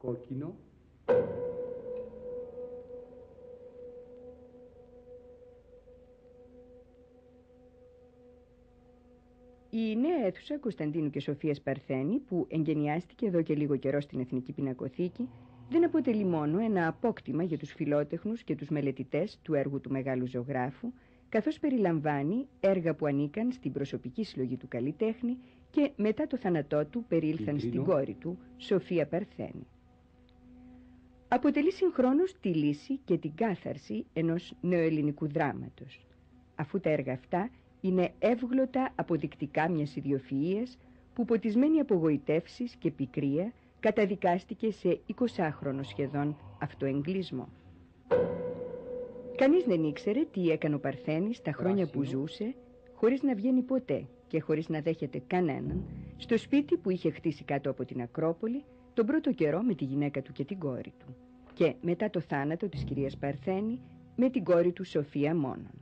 κόκκινο. Η νέα αίθουσα Κωνσταντίνου και Σοφίας Παρθένη, που εγκαινιάστηκε εδώ και λίγο καιρό στην Εθνική Πινακοθήκη, δεν αποτελεί μόνο ένα απόκτημα για τους φιλότεχνους και τους μελετητές του έργου του μεγάλου ζωγράφου, καθώς περιλαμβάνει έργα που ανήκαν στην προσωπική συλλογή του καλλιτέχνη και μετά το θάνατό του περιήλθαν στην κόρη του, Σοφία Παρθένη. Αποτελεί συγχρόνως τη λύση και την κάθαρση ενός νεοελληνικού δράματος, αφού τα έργα αυτά είναι εύγλωτα αποδεικτικά μιας ιδιοφυΐας που, ποτισμένη από γοητεύσεις και πικρία, καταδικάστηκε σε 20χρονο σχεδόν αυτοεγκλισμό. Κανείς δεν ήξερε τι έκανε ο Παρθένης τα χρόνια που ζούσε, χωρίς να βγαίνει ποτέ και χωρίς να δέχεται κανέναν, στο σπίτι που είχε χτίσει κάτω από την Ακρόπολη τον πρώτο καιρό με τη γυναίκα του και την κόρη του, και μετά το θάνατο της κυρίας Παρθένη με την κόρη του Σοφία μόνον.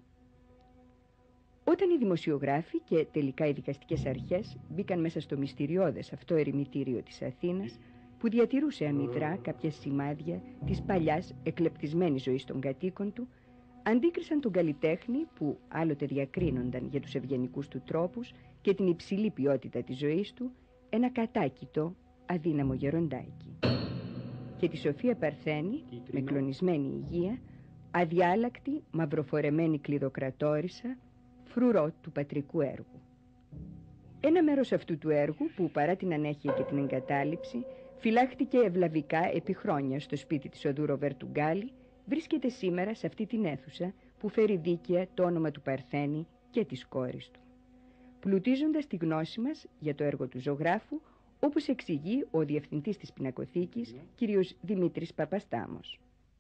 Όταν οι δημοσιογράφοι και τελικά οι δικαστικές αρχές μπήκαν μέσα στο μυστηριώδες αυτό ερημητήριο της Αθήνας, που διατηρούσε αμυδρά κάποια σημάδια της παλιάς εκλεπτισμένης ζωής των κατοίκων του, αντίκρισαν τον καλλιτέχνη που άλλοτε διακρίνονταν για τους ευγενικούς του τρόπους και την υψηλή ποιότητα της ζωής του, ένα κατάκητο, αδύναμο γεροντάκι. Και τη Σοφία Παρθένη, με κλονισμένη υγεία, αδιάλακτη, μαυροφορεμένη κλειδοκρατόρισα, φρουρό του πατρικού έργου. Ένα μέρος αυτού του έργου, που παρά την ανέχεια και την εγκατάλειψη φυλάχτηκε ευλαβικά επί χρόνια στο σπίτι της οδού Ροβέρτου Γκάλι, βρίσκεται σήμερα σε αυτή την αίθουσα που φέρει δίκαια το όνομα του Παρθένη και της κόρης του, πλουτίζοντας τη γνώση μας για το έργο του ζωγράφου, όπως εξηγεί ο διευθυντής της Πινακοθήκης, κ. Δημήτρης Παπαστάμος.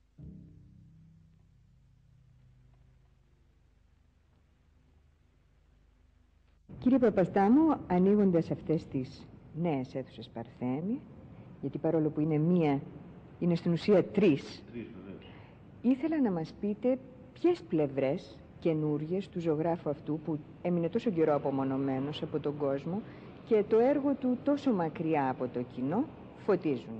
Κύριε Παπαστάμο, ανοίγοντας αυτές τις νέες αίθουσες Παρθένη, γιατί παρόλο που είναι μία, είναι στην ουσία τρεις, ήθελα να μας πείτε ποιες πλευρές καινούριες του ζωγράφου αυτού, που έμεινε τόσο καιρό απομονωμένος από τον κόσμο και το έργο του τόσο μακριά από το κοινό, φωτίζουν.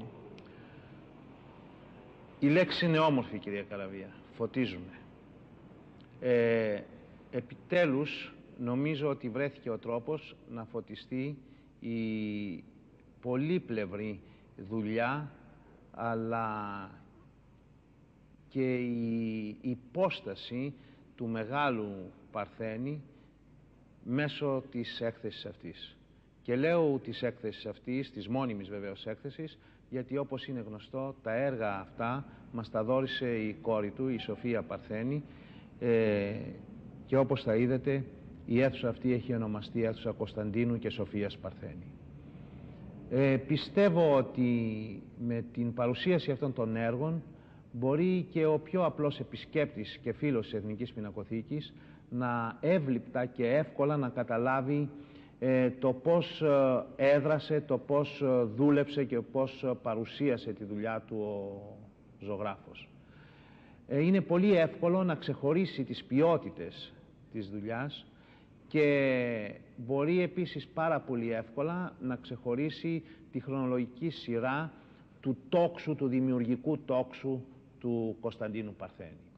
Η λέξη είναι όμορφη, κυρία Καραβία. Φωτίζουμε. Επιτέλους, νομίζω ότι βρέθηκε ο τρόπος να φωτιστεί η πολύπλευρη δουλειά, αλλά και η υπόσταση του μεγάλου Παρθένη μέσω της έκθεσης αυτής. Και λέω της έκθεσης αυτής, της μόνιμης βεβαίως έκθεσης, γιατί όπως είναι γνωστό τα έργα αυτά μας τα δώρισε η κόρη του, η Σοφία Παρθένη, και όπως θα είδατε η αίθουσα αυτή έχει ονομαστεί αίθουσα Κωνσταντίνου και Σοφίας Παρθένη. Πιστεύω ότι με την παρουσίαση αυτών των έργων μπορεί και ο πιο απλός επισκέπτης και φίλος της Εθνικής Πινακοθήκης να εύληπτα και εύκολα να καταλάβει το πώς έδρασε, το πώς δούλεψε και πώς παρουσίασε τη δουλειά του ο ζωγράφος. Είναι πολύ εύκολο να ξεχωρίσει τις ποιότητες της δουλειάς και μπορεί επίσης πάρα πολύ εύκολα να ξεχωρίσει τη χρονολογική σειρά του τόξου, του δημιουργικού τόξου του Κωνσταντίνου Παρθένη.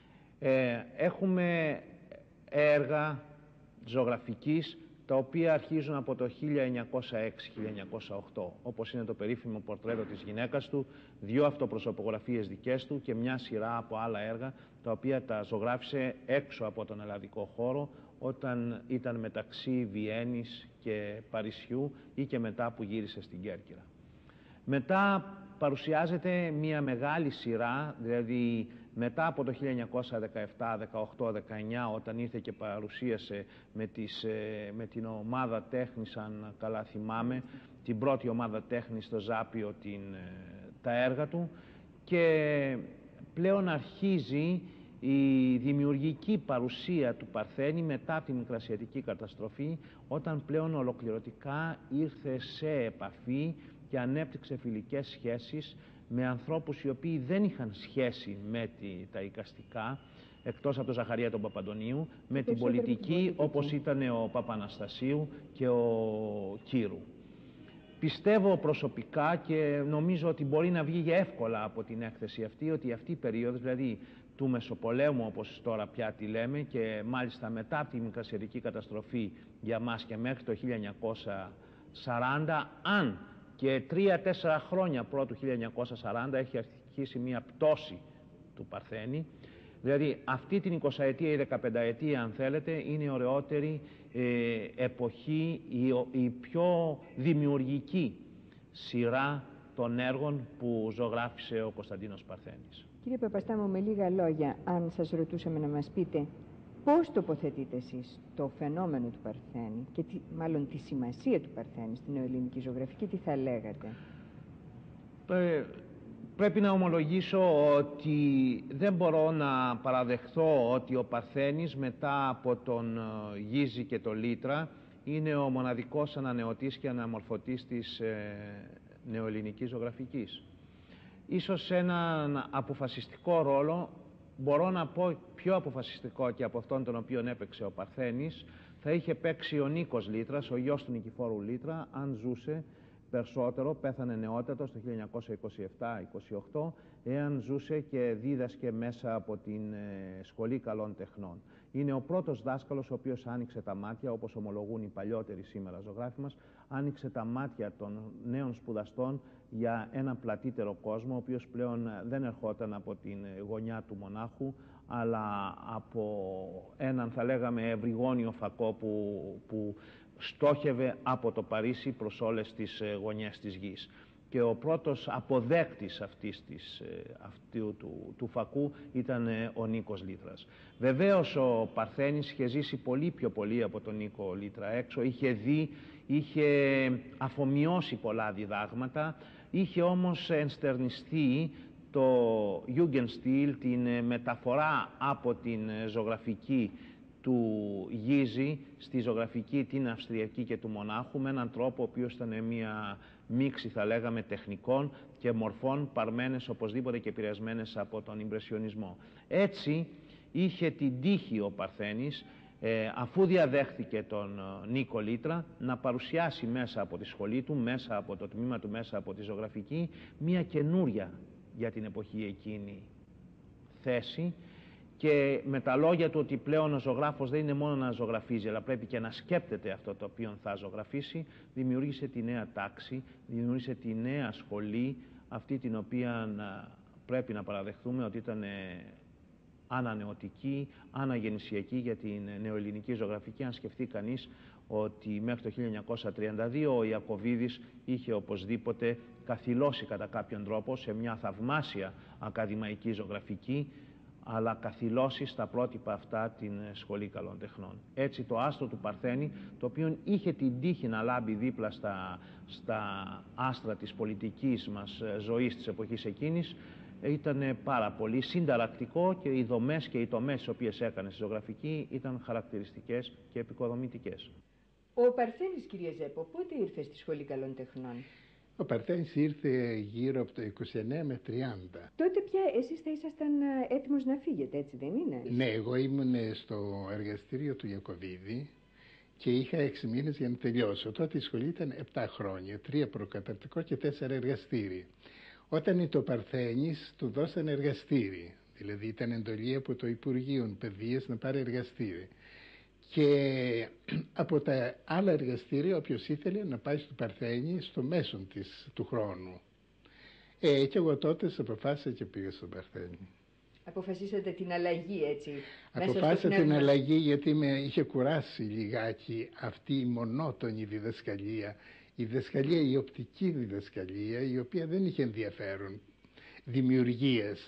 Έχουμε έργα ζωγραφικής τα οποία αρχίζουν από το 1906-1908, όπως είναι το περίφημο πορτρέτο της γυναίκας του, 2 αυτοπροσωπογραφίες δικές του και μια σειρά από άλλα έργα τα οποία τα ζωγράφισε έξω από τον ελλαδικό χώρο όταν ήταν μεταξύ Βιέννης και Παρισιού ή και μετά που γύρισε στην Κέρκυρα. Μετά παρουσιάζεται μια μεγάλη σειρά, δηλαδή μετά από το 1917, 18, 19, όταν ήρθε και παρουσίασε με την ομάδα τέχνης, αν καλά θυμάμαι, την πρώτη ομάδα τέχνης στο Ζάπιο τα έργα του, και πλέον αρχίζει η δημιουργική παρουσία του Παρθένη μετά την Μικρασιατική καταστροφή, όταν πλέον ολοκληρωτικά ήρθε σε επαφή και ανέπτυξε φιλικές σχέσεις με ανθρώπους οι οποίοι δεν είχαν σχέση με τα εικαστικά, εκτός από τον Ζαχαρία τον Παπαντονίου, με την πολιτική, όπως ήταν ο Παπαναστασίου και ο Κύρου. Πιστεύω προσωπικά και νομίζω ότι μπορεί να βγει εύκολα από την έκθεση αυτή, ότι αυτή η περίοδος, δηλαδή του Μεσοπολέμου όπως τώρα πια τη λέμε, και μάλιστα μετά από τη μικρασιατική καταστροφή για μας και μέχρι το 1940, αν και 3-4 χρόνια πρώτου 1940 έχει αρχίσει μια πτώση του Παρθένη, δηλαδή αυτή την 20ετία ή 15ετία αν θέλετε είναι η ωραιότερη εποχή, η πιο δημιουργική σειρά των έργων που ζωγράφισε ο Κωνσταντίνος Παρθένης. Κύριε Παπαστάμο, με λίγα λόγια, αν σας ρωτούσαμε να μας πείτε πώς τοποθετείτε εσείς το φαινόμενο του Παρθένη και μάλλον τη σημασία του Παρθένη στην νεοελληνική ζωγραφική, τι θα λέγατε? Πρέπει να ομολογήσω ότι δεν μπορώ να παραδεχθώ ότι ο Παρθένης μετά από τον Γίζη και τον Λίτρα είναι ο μοναδικός ανανεωτής και αναμορφωτής της νεοελληνικής ζωγραφικής. Ίσως σε έναν αποφασιστικό ρόλο, μπορώ να πω πιο αποφασιστικό και από αυτόν τον οποίο έπαιξε ο Παρθένης, θα είχε παίξει ο Νίκος Λίτρας, ο γιος του Νικηφόρου Λίτρα, αν ζούσε περισσότερο, πέθανε νεότατος το 1927-28, εάν ζούσε και δίδασκε μέσα από την Σχολή Καλών Τεχνών. Είναι ο πρώτος δάσκαλος ο οποίος άνοιξε τα μάτια, όπως ομολογούν οι παλιότεροι σήμερα ζωγράφοι μας, άνοιξε τα μάτια των νέων σπουδαστών για ένα πλατύτερο κόσμο, ο οποίος πλέον δεν ερχόταν από την γωνιά του μονάχου, αλλά από έναν, θα λέγαμε, ευρυγόνιο φακό που στόχευε από το Παρίσι προς όλες τις γωνιές της γης. Και ο πρώτος αποδέκτης αυτού του φακού ήταν ο Νίκος Λίτρας. Βεβαίως ο Παρθένης είχε ζήσει πολύ πιο πολύ από τον Νίκο Λίτρα έξω, είχε δει, είχε αφομοιώσει πολλά διδάγματα, είχε όμως ενστερνιστεί το Jugendstil, την μεταφορά από την ζωγραφική του Γίζη στη ζωγραφική την Αυστριακή και του Μονάχου, με έναν τρόπο ο οποίος ήταν μια μίξη, θα λέγαμε, τεχνικών και μορφών παρμένες οπωσδήποτε και επηρεασμένες από τον Ιμπρεσιονισμό. Έτσι είχε την τύχη ο Παρθένης, αφού διαδέχθηκε τον Νίκο Λίτρα, να παρουσιάσει μέσα από τη σχολή του, μέσα από το τμήμα του, μέσα από τη ζωγραφική, μια καινούρια για την εποχή εκείνη θέση, και με τα λόγια του ότι πλέον ο ζωγράφος δεν είναι μόνο να ζωγραφίζει, αλλά πρέπει και να σκέπτεται αυτό το οποίο θα ζωγραφίσει, δημιούργησε τη νέα τάξη, δημιούργησε τη νέα σχολή, αυτή την οποία πρέπει να παραδεχθούμε ότι ήταν ανανεωτική, αναγεννησιακή για την νεοελληνική ζωγραφική. Αν σκεφτεί κανείς ότι μέχρι το 1932 ο Ιακωβίδης είχε οπωσδήποτε καθυλώσει κατά κάποιον τρόπο σε μια θαυμάσια ακαδημαϊκή ζωγραφική, αλλά καθυλώσει στα πρότυπα αυτά την Σχολή Καλών Τεχνών. Έτσι το άστρο του Παρθένη, το οποίο είχε την τύχη να λάμπει δίπλα στα άστρα της πολιτικής μας ζωής της εποχής εκείνης, ήταν πάρα πολύ συνταρακτικό, και οι δομές και οι τομές τις οποίες έκανε στη ζωγραφική ήταν χαρακτηριστικές και επικοδομητικές. Ο Παρθένης, κύριε Ζέπο, πότε ήρθε στη Σχολή Καλών Τεχνών? Ο Παρθένης ήρθε γύρω από το 29 με 30. Τότε πια εσείς θα ήσασταν έτοιμος να φύγετε, έτσι δεν είναι? Ναι, εγώ ήμουν στο εργαστήριο του Ιακωβίδη και είχα 6 μήνες για να τελειώσω. Τότε η σχολή ήταν 7 χρόνια, 3 προκαταρτικό και 4 εργαστήρι. Όταν ήταν το Παρθένης, του δώσανε εργαστήρι. Δηλαδή ήταν εντολή από το Υπουργείο Παιδείας να πάρει εργαστήρι. Και από τα άλλα εργαστήρια, όποιος ήθελε να πάει στο Παρθένη στο μέσον του χρόνου. Και εγώ τότε αποφάσισα και πήγα στο Παρθένη. Αποφασίσατε την αλλαγή, έτσι? Αποφάσισα την αλλαγή γιατί με είχε κουράσει λιγάκι αυτή η μονότονη διδασκαλία. Η διδασκαλία, η οπτική διδασκαλία, η οποία δεν είχε ενδιαφέρον δημιουργίας.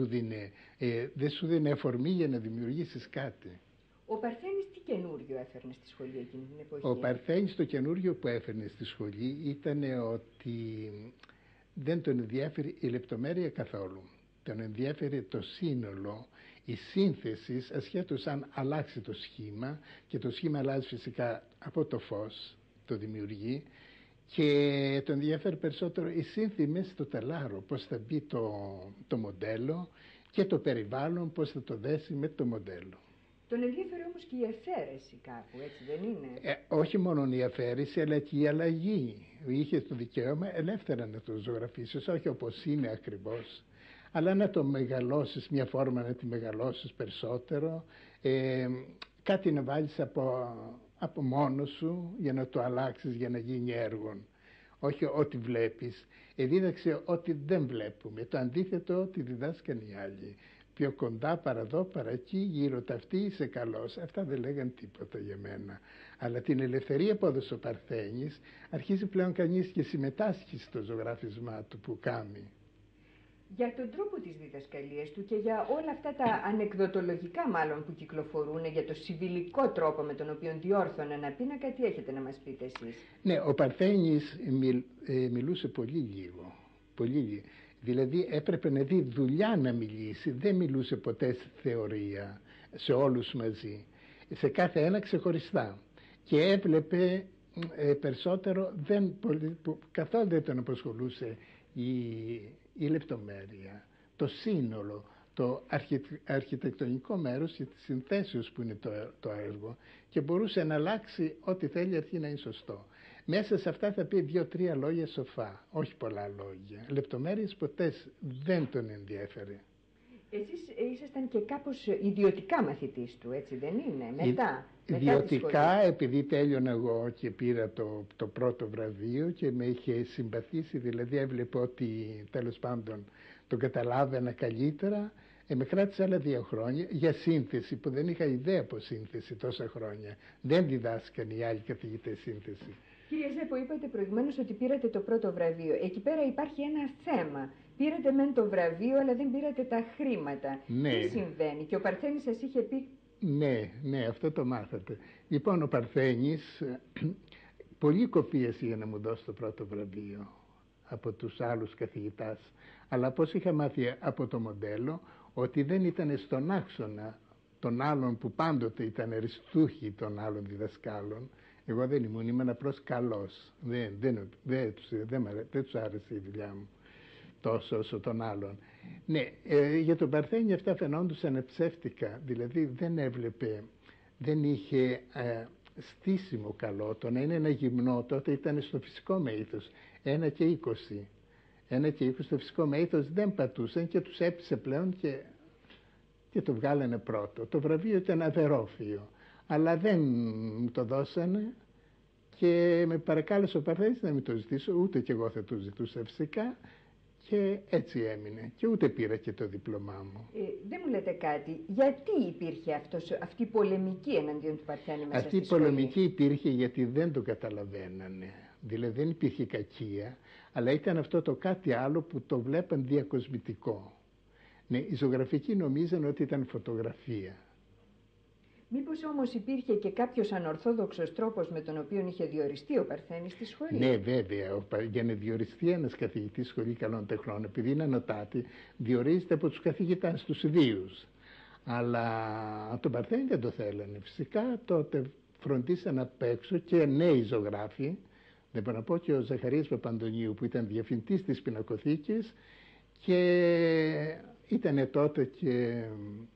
Δεν σου δίνει αφορμή για να δημιουργήσεις κάτι. Ο Παρθένης τι καινούριο έφερνε στη σχολή εκείνη την εποχή? Ο Παρθένης το καινούριο που έφερνε στη σχολή ήταν ότι δεν τον ενδιαφέρει η λεπτομέρεια καθόλου. Τον ενδιαφέρει το σύνολο, η σύνθεση, ασχέτως αν αλλάξει το σχήμα, και το σχήμα αλλάζει φυσικά από το φως, το δημιουργεί, και τον ενδιαφέρει περισσότερο η σύνθεση μέσα στο τελάρο, πώς θα μπει το μοντέλο, και το περιβάλλον πώς θα το δέσει με το μοντέλο. Τον ενδιαφέρει όμως και η αφαίρεση κάπου, έτσι δεν είναι? Όχι μόνο η αφαίρεση, αλλά και η αλλαγή. Είχε το δικαίωμα ελεύθερα να το ζωγραφίσεις, όχι όπως είναι ακριβώς, αλλά να το μεγαλώσεις, μια φόρμα να τη μεγαλώσεις περισσότερο, κάτι να βάλεις από μόνο σου για να το αλλάξεις, για να γίνει έργο. Όχι ό,τι βλέπεις. Δίδαξε ό,τι δεν βλέπουμε. Το αντίθετο ό,τι διδάσκαν οι άλλοι. Πιο κοντά, παραδώ, παρακεί, γύρω ταυτί, είσαι καλός. Αυτά δεν λέγαν τίποτα για μένα. Αλλά την ελευθερία που έδωσε ο Παρθένης, αρχίζει πλέον κανείς και συμμετάσχει στο ζωγράφισμά του που κάνει. Για τον τρόπο της διδασκαλίας του και για όλα αυτά τα ανεκδοτολογικά μάλλον που κυκλοφορούν, για το συμβιλικό τρόπο με τον οποίο διόρθωνε ένα πίνακα, τι έχετε να μας πείτε εσείς? Ναι, ο Παρθένης μιλούσε πολύ λίγο. Πολύ λίγο. Δηλαδή έπρεπε να δει δουλειά να μιλήσει, δεν μιλούσε ποτέ σε θεωρία, σε όλους μαζί, σε κάθε ένα ξεχωριστά. Και έβλεπε περισσότερο, καθόλου δεν τον απασχολούσε η λεπτομέρεια, το σύνολο, το αρχιτεκτονικό μέρος και τις συνθέσεις που είναι το έργο, και μπορούσε να αλλάξει ό,τι θέλει αρκεί να είναι σωστό. Μέσα σε αυτά θα πει 2-3 λόγια σοφά, όχι πολλά λόγια. Λεπτομέρειες ποτέ δεν τον ενδιέφερε. Εσείς ήσασταν και κάπως ιδιωτικά μαθητής του, έτσι δεν είναι, μετά ιδιωτικά, επειδή τέλειωνα εγώ και πήρα το πρώτο βραβείο και με είχε συμπαθήσει, δηλαδή έβλεπε ότι τέλος πάντων το καταλάβαινα καλύτερα, με κράτησε άλλα 2 χρόνια για σύνθεση, που δεν είχα ιδέα από σύνθεση τόσα χρόνια. Δεν διδάσκαν οι άλλοι καθηγητές σύνθεση. Κύριε Ζέπο, είπατε προηγουμένως ότι πήρατε το πρώτο βραβείο. Εκεί πέρα υπάρχει ένα θέμα. Πήρατε μεν το βραβείο, αλλά δεν πήρατε τα χρήματα. Ναι. Τι συμβαίνει? Και ο Παρθένης σας είχε πει... Ναι, αυτό το μάθατε. Λοιπόν, ο Παρθένης πολύ κοπίασε για να μου δώσει το πρώτο βραβείο από τους άλλους καθηγητάς. Αλλά πώς είχα μάθει από το μοντέλο, ότι δεν ήταν στον άξονα των άλλων που πάντοτε ήταν αριστούχοι των άλλων διδασκάλων. Εγώ δεν ήμουν απλώς καλός. Δεν τους άρεσε η δουλειά μου τόσο όσο των άλλων. Ναι, για τον Παρθένη αυτά φαινόντουσαν ψεύτικα. Δηλαδή δεν έβλεπε, δεν είχε στήσιμο καλό. Το να είναι ένα γυμνό τότε ήταν στο φυσικό μέγεθος, 1 και 20. 1 και 20 στο φυσικό μέγεθος δεν πατούσαν και τους έπεισε πλέον και το βγάλανε πρώτο. Το βραβείο ήταν αβερόφιο, αλλά δεν μου το δώσανε και με παρακάλεσε ο Παρθένης να μην το ζητήσω, ούτε και εγώ θα το ζητούσα φυσικά, και έτσι έμεινε και ούτε πήρα και το δίπλωμά μου. Δεν μου λέτε κάτι, γιατί υπήρχε αυτή η πολεμική εναντίον του Παρθένη μέσα αυτή στη σχολή? Αυτή η πολεμική υπήρχε γιατί δεν το καταλαβαίνανε. Δηλαδή δεν υπήρχε κακία, αλλά ήταν αυτό το κάτι άλλο που το βλέπαν διακοσμητικό. Ναι, οι ζωγραφικοί νομίζαν ότι ήταν φωτογραφία. Μήπως όμως υπήρχε και κάποιος ανορθόδοξος τρόπος με τον οποίο είχε διοριστεί ο Παρθένης στη σχολή? Ναι, βέβαια. Για να διοριστεί ένας καθηγητής σχολή καλών τεχνών, επειδή είναι ανωτάτη, διορίζεται από τους καθηγητάς, τους ιδίους. Αλλά τον Παρθένη δεν το θέλανε. Φυσικά τότε φροντίσαν απ' έξω και νέοι ζωγράφοι. Δεν μπορώ να πω και ο Ζαχαρίας Παπαντονίου που ήταν διευθυντής της πινακοθήκης και ήταν τότε και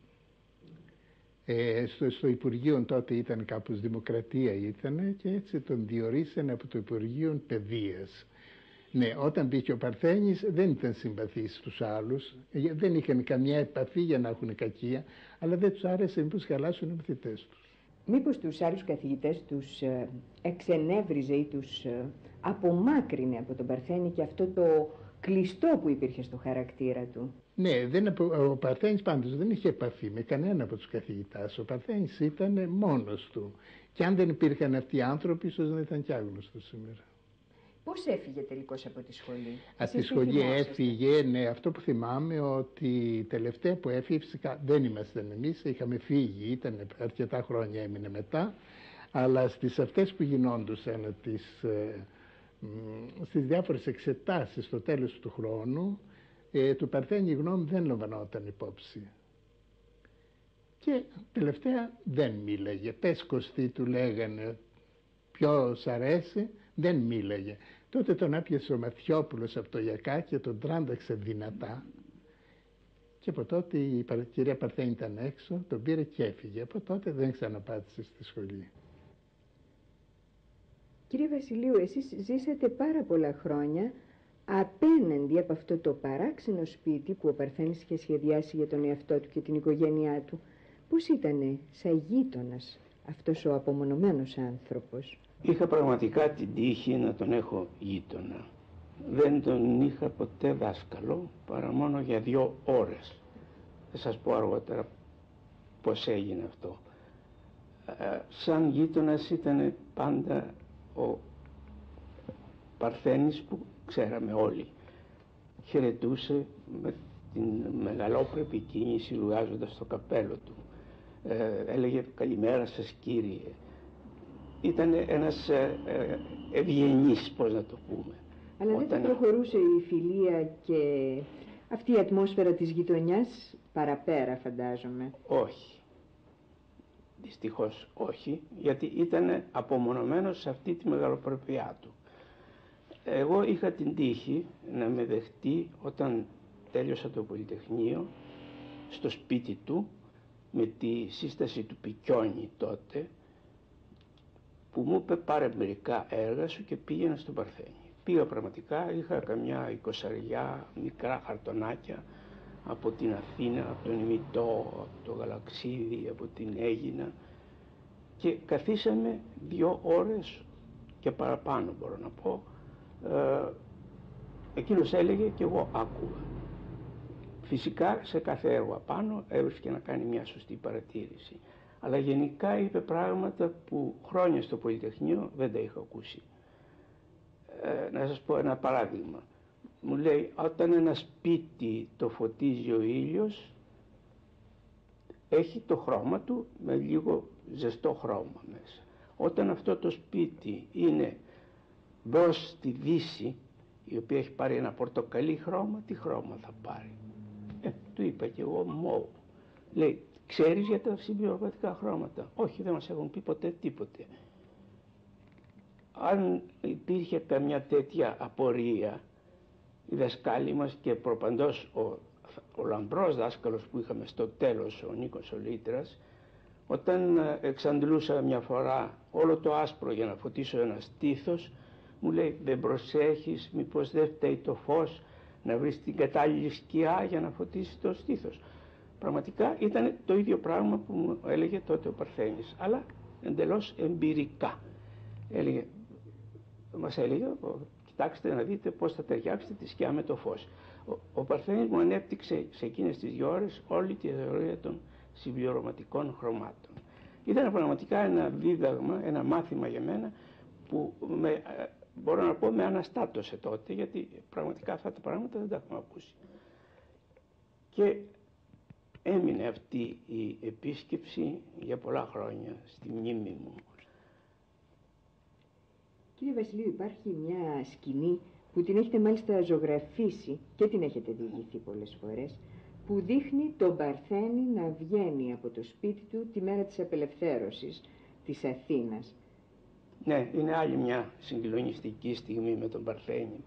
στο Υπουργείο τότε ήταν κάπως Δημοκρατία ήτανε και έτσι τον διορίσανε από το Υπουργείο Παιδείας. Ναι, όταν μπήκε ο Παρθένης δεν ήταν συμπαθής στους άλλους, δεν είχαν καμιά επαφή για να έχουν κακία, αλλά δεν τους άρεσε μήπως χαλάσουν οι μαθητές τους. Μήπως τους άλλους καθηγητές τους εξενέβριζε ή τους απομάκρυνε από τον Παρθένη και αυτό το κλειστό που υπήρχε στο χαρακτήρα του? Ναι, ο Παρθένης πάντως δεν είχε επαφή με κανένα από τους καθηγητάς. Ο Παρθένης ήταν μόνος του. Και αν δεν υπήρχαν αυτοί οι άνθρωποι, ίσως δεν ήταν κι άγνωστος σήμερα. Πώς έφυγε τελικώς από τη σχολή? Από τη σχολή έφυγε, ναι, αυτό που θυμάμαι ότι τελευταία που έφυγε, φυσικά δεν ήμασταν εμείς, είχαμε φύγει, ήταν αρκετά χρόνια έμεινε μετά, αλλά στις αυτές που γινόντουσαν στις διάφορες εξετάσεις στο τέλος του χρόνου, του Παρθένη η γνώμη δεν λαμβανόταν υπόψη. Και τελευταία δεν μίλαγε. Πες Κωστή του λέγανε, ποιος αρέσει, δεν μίλαγε. Τότε τον άπιασε ο Μαθιόπουλος από το Ιακά και τον τράνταξε δυνατά Και από τότε η κυρία Παρθένη ήταν έξω, τον πήρε και έφυγε. Από τότε δεν ξαναπάτησε στη σχολή. Κύριε Βασιλείου, εσείς ζήσατε πάρα πολλά χρόνια απέναντι από αυτό το παράξενο σπίτι που ο Παρθένης είχε σχεδιάσει για τον εαυτό του και την οικογένειά του. Πώς ήτανε σαν γείτονας αυτός ο απομονωμένος άνθρωπος? Είχα πραγματικά την τύχη να τον έχω γείτονα. Δεν τον είχα ποτέ δάσκαλο, παρά μόνο για 2 ώρες. Θα σας πω αργότερα πώς έγινε αυτό. Σαν γείτονας ήταν πάντα ο Παρθένης που ξέραμε όλοι. Χαιρετούσε με την μεγαλόπρεπη κίνηση λουγάζοντας το καπέλο του. Έλεγε «Καλημέρα σας κύριε». Ήταν ένας ευγενής, πώς να το πούμε. Αλλά δεν θα προχωρούσε η φιλία και αυτή η ατμόσφαιρα της γειτονιάς παραπέρα, φαντάζομαι? Όχι. Δυστυχώς όχι, γιατί ήταν απομονωμένος σε αυτή τη μεγαλοπρεπειά του. Εγώ είχα την τύχη να με δεχτεί όταν τέλειωσα το Πολυτεχνείο στο σπίτι του με τη σύσταση του Πικιόνι τότε, που μου είπε πάρε μερικά έργα σου και πήγαινα στον Παρθένη. Πήγα πραγματικά, είχα καμιά 20 μικρά χαρτονάκια από την Αθήνα, από τον Ημιτό, από το Γαλαξίδι, από την Αίγινα και καθίσαμε 2 ώρες και παραπάνω μπορώ να πω. Εκείνος έλεγε και εγώ άκουγα. Φυσικά σε κάθε έργο απάνω έβρισκε να κάνει μια σωστή παρατήρηση. Αλλά γενικά είπε πράγματα που χρόνια στο Πολυτεχνείο δεν τα είχα ακούσει. Να σας πω ένα παράδειγμα. Μου λέει, όταν ένα σπίτι το φωτίζει ο ήλιος, έχει το χρώμα του με λίγο ζεστό χρώμα μέσα. Όταν αυτό το σπίτι είναι μπρος στη δύση, η οποία έχει πάρει ένα πορτοκαλί χρώμα, τι χρώμα θα πάρει? Του είπα και εγώ μόβ. Λέει, ξέρεις για τα συμπληρωματικά χρώματα? Όχι, δεν μας έχουν πει ποτέ τίποτε. Αν υπήρχε καμιά τέτοια απορία, οι δασκάλοι μας και προπαντός ο λαμπρός δάσκαλος που είχαμε στο τέλος, ο Νίκος ο Λίτρας, όταν εξαντλούσα μια φορά όλο το άσπρο για να φωτίσω ένα στήθος, μου λέει, δεν προσέχεις μήπως δεν φταίει το φως να βρεις την κατάλληλη σκιά για να φωτίσεις το στήθος? Πραγματικά ήταν το ίδιο πράγμα που μου έλεγε τότε ο Παρθένης, αλλά εντελώς εμπειρικά. Μας έλεγε, κοιτάξτε να δείτε πώς θα ταιριάξετε τη σκιά με το φως. Ο Παρθένης μου ανέπτυξε σε εκείνες τις 2 ώρες όλη τη θεωρία των συμπληρωματικών χρωμάτων. Ήταν πραγματικά ένα δίδαγμα, ένα μάθημα για μένα που μπορώ να πω με αναστάτωσε τότε, γιατί πραγματικά αυτά τα πράγματα δεν τα έχουμε ακούσει. Και έμεινε αυτή η επίσκεψη για πολλά χρόνια στη μνήμη μου. Κύριε Βασιλείου, υπάρχει μια σκηνή που την έχετε μάλιστα ζωγραφίσει και την έχετε διηγηθεί πολλές φορές, που δείχνει τον Παρθένη να βγαίνει από το σπίτι του τη μέρα της απελευθέρωσης της Αθήνας. Ναι, είναι άλλη μια συγκλονιστική στιγμή με τον Παρθένη.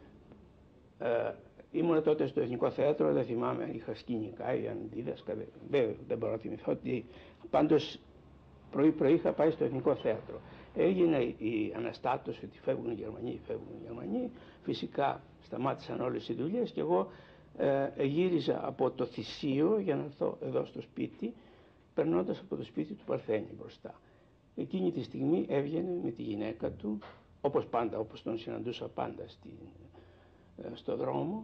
Ήμουν τότε στο Εθνικό Θέατρο, δεν θυμάμαι αν είχα σκηνικά ή αν δίδασκα, δεν μπορώ να θυμηθώ. Πάντως πρωί-πρωί είχα πάει στο Εθνικό Θέατρο. Έγινε η αναστάτωση ότι φεύγουν οι Γερμανοί, φυσικά σταμάτησαν όλες οι δουλειές και εγώ γύριζα από το Θησίο για να έρθω εδώ στο σπίτι, περνώντας από το σπίτι του Παρθένη μπροστά. Εκείνη τη στιγμή έβγαινε με τη γυναίκα του, όπως πάντα, όπως τον συναντούσα πάντα στο δρόμο,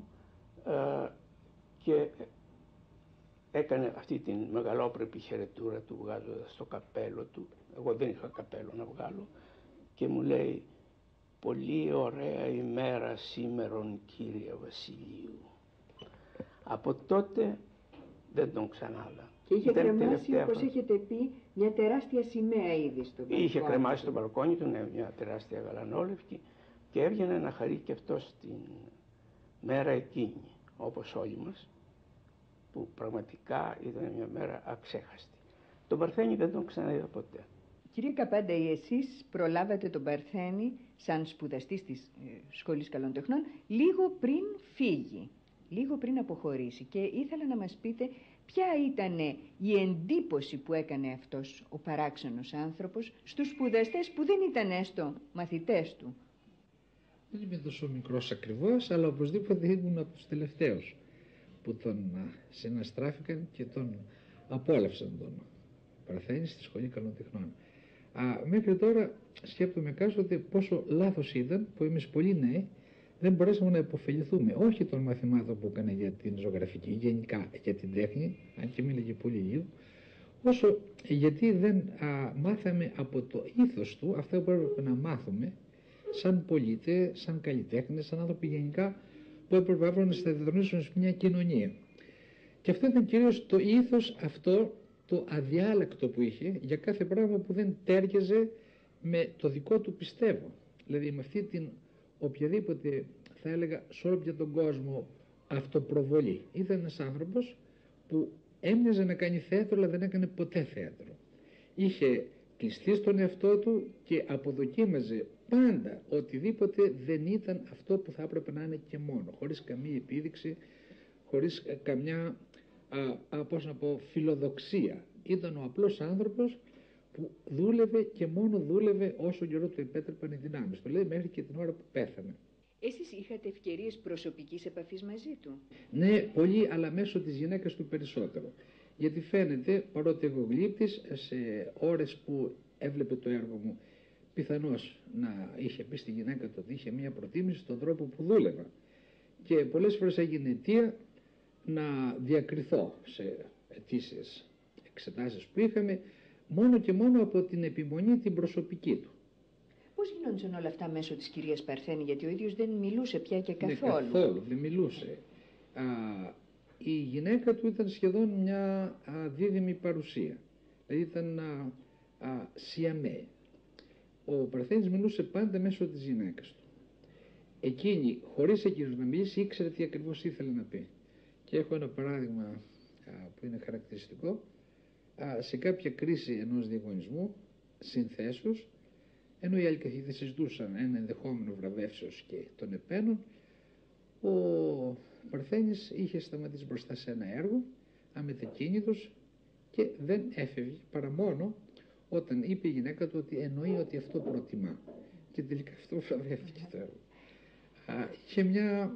και έκανε αυτή την μεγαλόπρεπη χαιρετούρα του βγάζοντας το καπέλο του. Εγώ δεν είχα καπέλο να βγάλω και μου λέει, πολύ ωραία ημέρα σήμερον κύριε Βασιλείου. Από τότε δεν τον ξανάδα. Και είχε κρεμάσει, όπως έχετε πει, μια τεράστια σημαία ήδη στο μπαλκόνι. Είχε κρεμάσει στο μπαλκόνι του, ναι, μια τεράστια γαλανόλευκη, και έβγαινε να χαρεί και αυτό την μέρα εκείνη, όπως όλοι μας, που πραγματικά ήταν μια μέρα αξέχαστη. Τον Παρθένη δεν τον ξαναείδα ποτέ. Κύριε Καπάνταη, εσείς προλάβατε τον Παρθένη σαν σπουδαστής της Σχολής Καλών Τεχνών λίγο πριν φύγει. λίγο πριν αποχωρήσει και ήθελα να μας πείτε ποια ήταν η εντύπωση που έκανε αυτός ο παράξενος άνθρωπος στους σπουδαστές που δεν ήταν έστω μαθητές του. Δεν είμαι τόσο μικρός ακριβώς, αλλά οπωσδήποτε ήμουν από τους τελευταίους που τον συναστράφηκαν και τον απόλαυσαν τον Παρθένη στη Σχολή Καλών Τεχνών. Μέχρι τώρα σκέπτομαι κάστοτε πόσο λάθος ήταν που εμείς πολύ νέοι δεν μπορέσαμε να υποφεληθούμε όχι των μαθημάτων που έκανε για την ζωγραφική, γενικά για την τέχνη, αν και μίλαγε πολύ λίγο, όσο γιατί δεν μάθαμε από το ήθος του αυτά που έπρεπε να μάθουμε σαν πολίτες, σαν καλλιτέχνες, σαν άνθρωποι γενικά που έπρεπε να σταδιοδρομήσουν σε μια κοινωνία. Και αυτό ήταν κυρίως το ήθος αυτό, το αδιάλακτο που είχε για κάθε πράγμα που δεν τέριαζε με το δικό του πιστεύω. Δηλαδή με αυτή την οποιαδήποτε, θα έλεγα, σε όλο πια τον κόσμο αυτοπροβολή. Ήταν ένας άνθρωπος που έμοιαζε να κάνει θέατρο, αλλά δεν έκανε ποτέ θέατρο. Είχε κλειστεί στον εαυτό του και αποδοκίμαζε πάντα οτιδήποτε δεν ήταν αυτό που θα έπρεπε να είναι και μόνο, χωρίς καμία επίδειξη, χωρίς καμιά, πώς να πω, φιλοδοξία. Ήταν ο απλός άνθρωπος που δούλευε και μόνο δούλευε όσο καιρό του επέτρεπαν οι δυνάμεις. Το λέει μέχρι και την ώρα που πέθανε. Εσείς είχατε ευκαιρίες προσωπικής επαφής μαζί του? Ναι, πολύ, αλλά μέσω της γυναίκας του περισσότερο. Γιατί φαίνεται, παρότι εγώ γλύπτης, σε ώρες που έβλεπε το έργο μου, πιθανώς να είχε πει στη γυναίκα του ότι είχε μία προτίμηση στον τρόπο που δούλευα. Και πολλές φορές έγινε αιτία να διακριθώ σε αιτήσεις εξετάσεις που είχαμε, μόνο και μόνο από την επιμονή την προσωπική του. Πώς γινόντουσαν όλα αυτά μέσω της κυρίας Παρθένη, γιατί ο ίδιος δεν μιλούσε πια και καθόλου? Ναι, καθόλου, δεν μιλούσε. Η γυναίκα του ήταν σχεδόν μια δίδυμη παρουσία. Δηλαδή ήταν σιαμέ. Ο Παρθένης μιλούσε πάντα μέσω της γυναίκας του. Εκείνη, χωρίς εκείνος να μιλήσει, ήξερε τι ακριβώς ήθελε να πει. Και έχω ένα παράδειγμα που είναι χαρακτηριστικό. Σε κάποια κρίση ενός διαγωνισμού συνθέσεως, ενώ οι άλλοι καθηγητές συζητούσαν ένα ενδεχόμενο βραβεύσεως και των επένων, ο Παρθένης είχε σταματήσει μπροστά σε ένα έργο, αμετακίνητος, και δεν έφευγε παρά μόνο όταν είπε η γυναίκα του ότι εννοεί ότι αυτό προτιμά. Και τελικά αυτό βραβεύτηκε το έργο. Είχε μια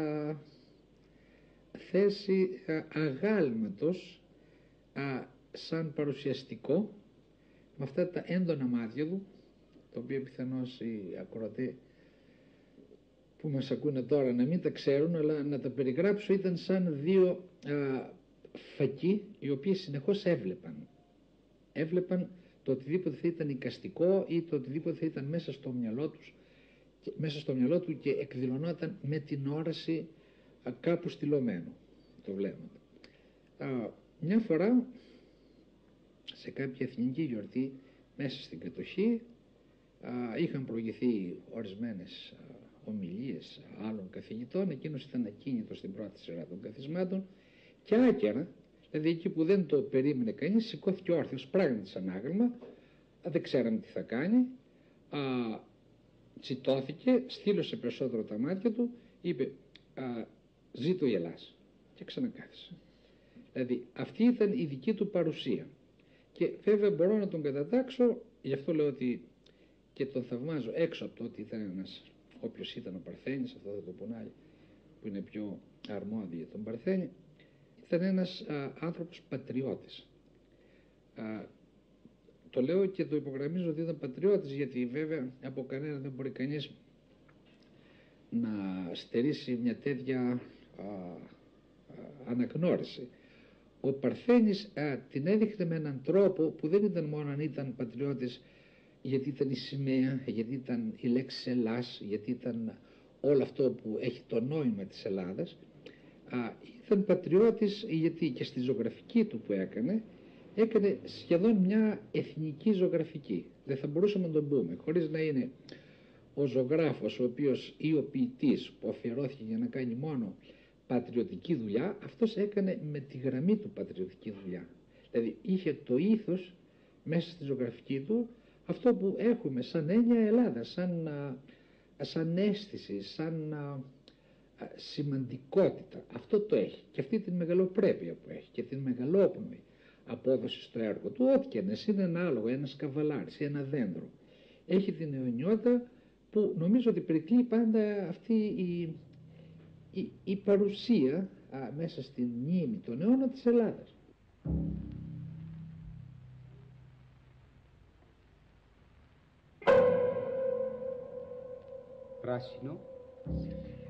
θέση αγάλματος σαν παρουσιαστικό, με αυτά τα έντονα μάτια του, το οποίο πιθανώς οι ακροατές που μας ακούνε τώρα να μην τα ξέρουν, αλλά να τα περιγράψω, ήταν σαν δύο φακοί οι οποίοι συνεχώς έβλεπαν το οτιδήποτε θα ήταν εικαστικό ή το οτιδήποτε θα ήταν μέσα στο μυαλό του και εκδηλωνόταν με την όραση κάπου στυλωμένο το βλέμμα. Μια φορά σε κάποια εθνική γιορτή μέσα στην κατοχή είχαν προηγηθεί ορισμένες ομιλίες άλλων καθηγητών. Εκείνος ήταν ακίνητος στην πρώτη σειρά των καθισμάτων και άκερα, δηλαδή εκεί που δεν το περίμενε κανείς, σηκώθηκε όρθιος, πράγματι σαν άγαλμα, δεν ξέραμε τι θα κάνει, τσιτώθηκε, στήλωσε περισσότερο τα μάτια του, είπε «Ζήτω η Ελλάς» και ξανακάθισε. Δηλαδή αυτή ήταν η δική του παρουσία. Και βέβαια μπορώ να τον κατατάξω, γι' αυτό λέω ότι και τον θαυμάζω, έξω από το ότι ήταν ένας, όποιος ήταν ο Παρθένης, αυτό θα το πούν άλλοι που είναι πιο αρμόδιοι για τον Παρθένη, ήταν ένας άνθρωπος πατριώτης. Το λέω και το υπογραμμίζω ότι ήταν πατριώτης, γιατί βέβαια από κανένα δεν μπορεί κανείς να στερήσει μια τέτοια αναγνώριση. Ο Παρθένης την έδειχνε με έναν τρόπο που δεν ήταν μόνο αν ήταν πατριώτης γιατί ήταν η σημαία, γιατί ήταν η λέξη Ελλάς, γιατί ήταν όλο αυτό που έχει το νόημα της Ελλάδας. Ήταν πατριώτης γιατί και στη ζωγραφική του που έκανε σχεδόν μια εθνική ζωγραφική. Δεν θα μπορούσαμε να τον πούμε, χωρίς να είναι ο ζωγράφος ο οποίος ή ο ποιητής που αφιερώθηκε για να κάνει μόνο πατριωτική δουλειά, αυτός έκανε με τη γραμμή του πατριωτική δουλειά. Δηλαδή είχε το ήθος μέσα στη ζωγραφική του, αυτό που έχουμε σαν έννοια Ελλάδα, σαν αίσθηση, σαν σημαντικότητα. Αυτό το έχει και αυτή την μεγαλοπρέπεια που έχει και την μεγαλόπνοη απόδοση στο έργο του. Ό,τι και είναι ένα άλογο, ένα καβαλάρης ή ένα δέντρο. Έχει την αιωνιότητα που νομίζω ότι περικλεί πάντα αυτή η παρουσία μέσα στην μνήμη των αιώνων της Ελλάδας. Πράσινο.